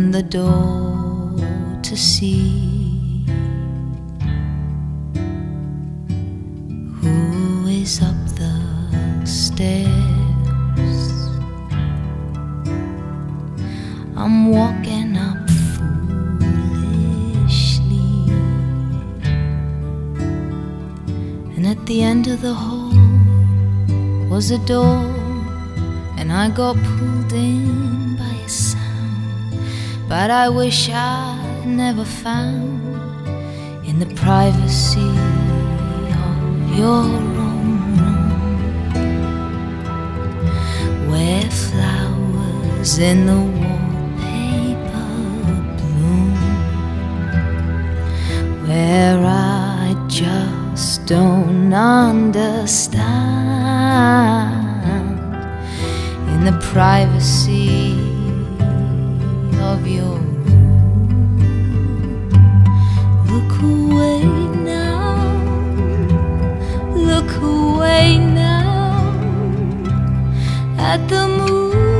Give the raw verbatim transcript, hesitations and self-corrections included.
opened the door to see who is up the stairs. I'm walking up foolishly, and at the end of the hall was a door, and I got pulled in by a sound. But I wish I'd never found, in the privacy of your own room, where flowers in the wallpaper bloom, where I just don't understand, in the privacy of your room. Look away now, look away now at the moon